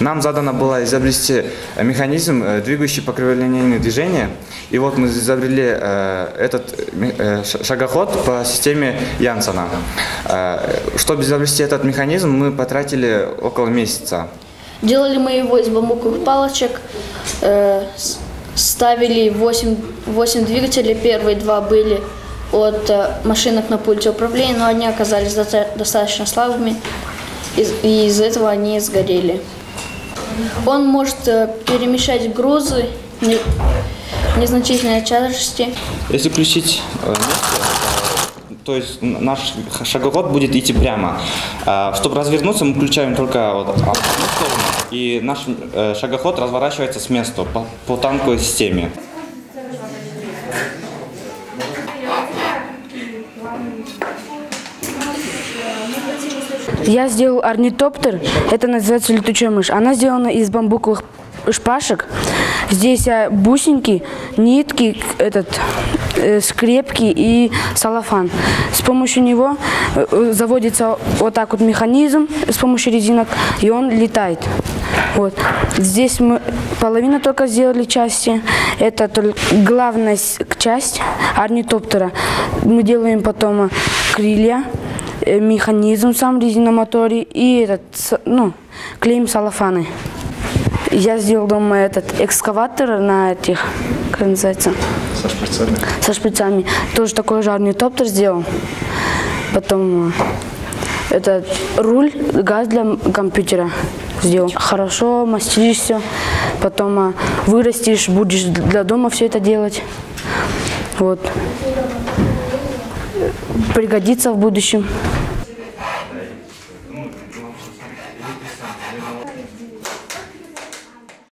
Нам задано было изобрести механизм, двигающий покриволинейные движения. И вот мы изобрели этот шагоход по системе Янсена. Чтобы изобрести этот механизм, мы потратили около месяца. Делали мы его из бамбуковых палочек, ставили 8 двигателей, первые 2 были от машинок на пульте управления, но они оказались достаточно слабыми, и из-за этого они сгорели. Он может перемещать грузы незначительной тяжести. Если включить то есть наш шагоход будет идти прямо. Чтобы развернуться, мы включаем только вот одну сторону, и наш шагоход разворачивается с места по танковой системе. Я сделал орнитоптер, это называется летучая мышь. Она сделана из бамбуковых шпажек. Здесь бусинки, нитки, скрепки и целлофан. С помощью него заводится вот так вот механизм с помощью резинок, и он летает. Вот. Здесь мы половину только сделали части. Это только главная часть орнитоптера. Мы делаем потом крылья, механизм сам резиномоторе и клеим целлофаны. Я сделал дома этот экскаватор на этих, как называется? Со шприцами. Со шприцами. Тоже такой же орнитоптер сделал. Потом этот руль, газ для компьютера сделал. Хорошо мастеришь все, потом вырастешь, будешь для дома все это делать. Вот. Пригодится в будущем.